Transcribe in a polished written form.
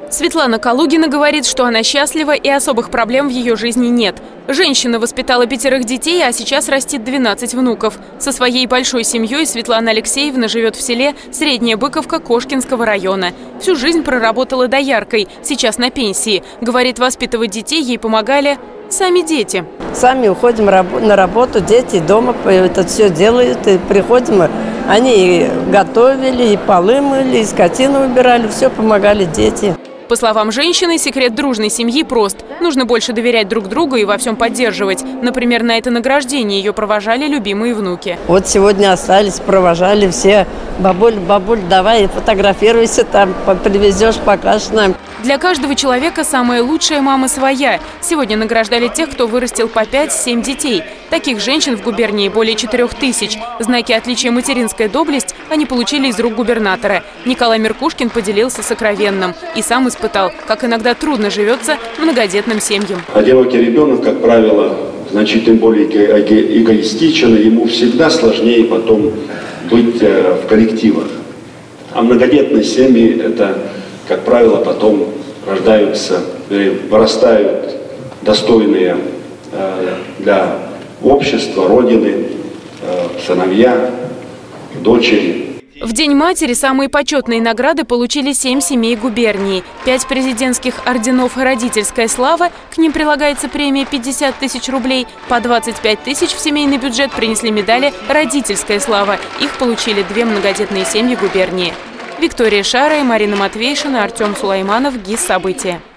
Светлана Калугина говорит, что она счастлива и особых проблем в ее жизни нет. Женщина воспитала 5 детей, а сейчас растит 12 внуков. Со своей большой семьей Светлана Алексеевна живет в селе Средняя Быковка Кошкинского района. Всю жизнь проработала дояркой, сейчас на пенсии. Говорит, воспитывать детей ей помогали сами дети. Сами уходим на работу, дети дома это все делают, и приходим, они и готовили, и полы мыли, и скотину убирали, все помогали дети. По словам женщины, секрет дружной семьи прост. Нужно больше доверять друг другу и во всем поддерживать. Например, на это награждение ее провожали любимые внуки. Вот сегодня остались, провожали все. Бабуль, давай фотографируйся там, привезешь, покажешь нам. Для каждого человека самая лучшая мама своя. Сегодня награждали тех, кто вырастил по 5-7 детей. Таких женщин в губернии более 4000. Знаки отличия материнская доблесть они получили из рук губернатора. Николай Меркушкин поделился сокровенным и сам испытал, как иногда трудно живется многодетным семьям. Одинокий ребенок, как правило, значительно более эгоистичен, и ему всегда сложнее потом быть в коллективах. А многодетные семьи – это, как правило, потом рождаются, вырастают достойные для общества, родины, сыновья, дочери. В День матери самые почетные награды получили 7 семей губернии. 5 президентских орденов и родительская слава, к ним прилагается премия 50 000 рублей. По 25 000 в семейный бюджет принесли медали «Родительская слава». Их получили 2 многодетные семьи губернии. Виктория Шара, Марина Матвейшина, Артем Сулайманов, ГИС «События».